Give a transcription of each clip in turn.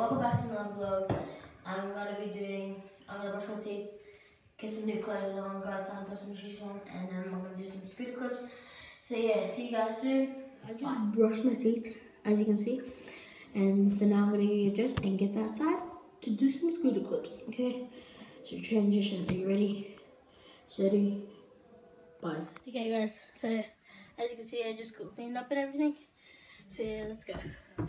welcome back to another vlog. I'm gonna brush my teeth, get some new clothes on, go outside and put some shoes on, and then I'm gonna do some scooter clips. So yeah, see you guys soon. I just brushed my teeth, as you can see. And so now I'm gonna get dressed and get outside to do some scooter clips, okay? So transition, are you ready? Steady, bye. Okay guys, so as you can see I just got cleaned up and everything. So yeah, let's go.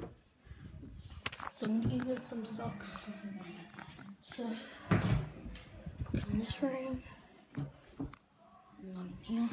So I'm gonna give it some socks. So put in this frame. And on here.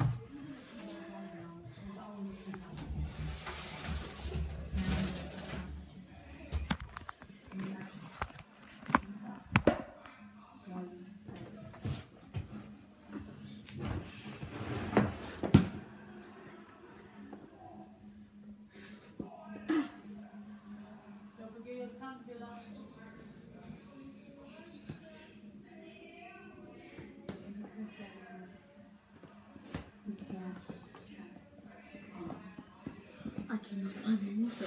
I cannot find anything.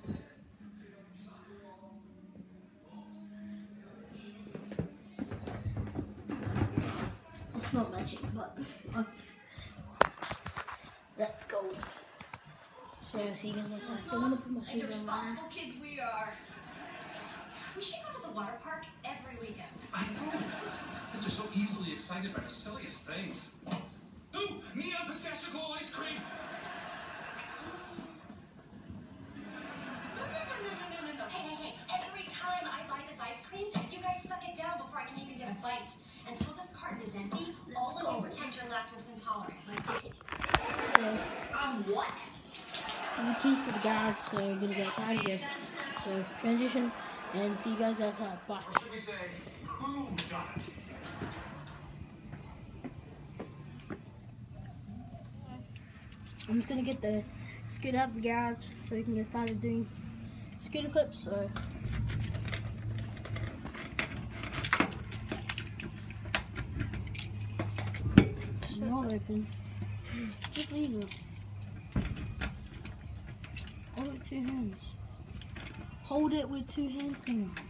It's not magic, but let's go. So see you guys outside. I still want to put my shoes on. Responsible kids we are. We should go to the water park every weekend. I know. Kids are so easily excited by the silliest things. Ooh, neon pistachio ice cream. No. Hey. Every time I buy this ice cream, you guys suck it down before I can even get a bite. Until this carton is empty, all of you pretend you're lactose intolerant. Like Dickie. So What? I have the keys to the garage, so we're gonna go outside again. So transition and see you guys outside. Bye. Or should we say, who done it? I'm just gonna get the scooter out of the garage so we can get started doing scooter clips. So it's not open. Just leave it. Hold it with 2 hands. Hold it with 2 hands. Come on.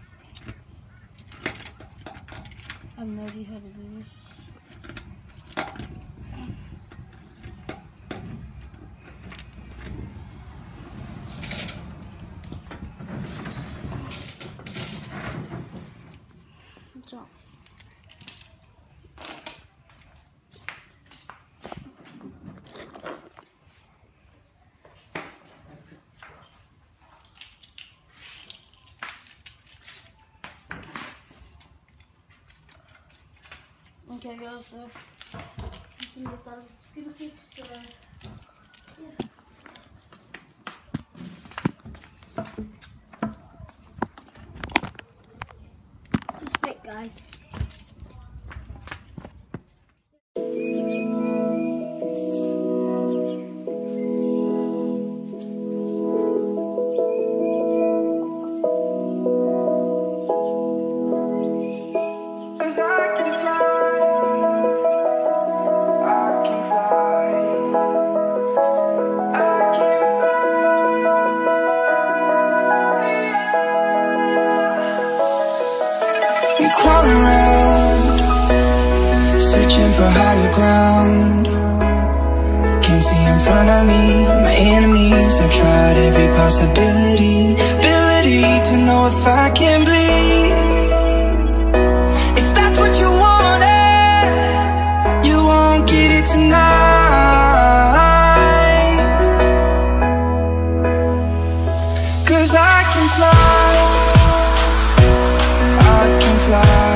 I have no idea how to do this. What's up? Okay guys, so I'm just gonna start with the scooter clips. So yeah. Just wait guys. Crawling around, searching for higher ground. Can't see in front of me, my enemies. I've tried every possibility, ability to know if I can bleed. If that's what you wanted, you won't get it tonight. 'Cause I can fly, I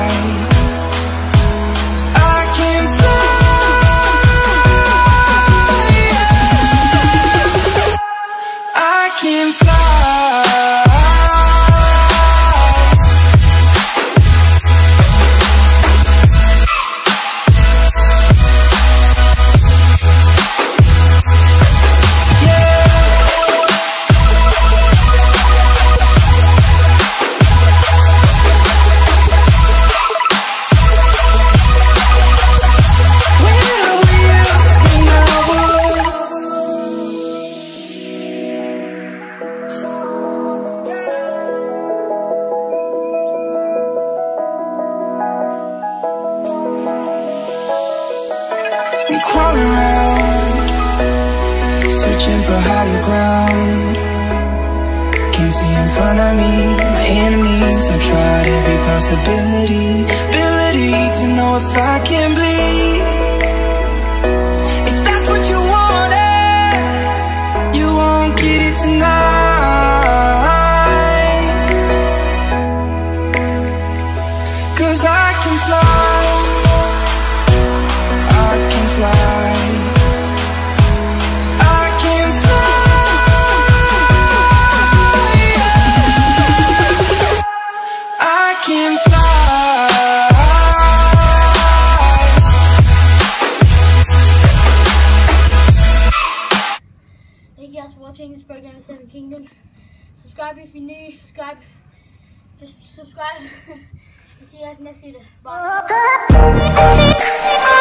can fly. searching for higher ground. Can't see in front of me, my enemies. I've tried every possibility, ability to know if I can bleed. If that's what you wanted, you won't get it tonight. 'Cause I can fly, I can fly, I can fly, I can fly. Thank you guys for watching this program of Seven Kingdom. Subscribe if you're new, just subscribe and see you guys next video. Bye.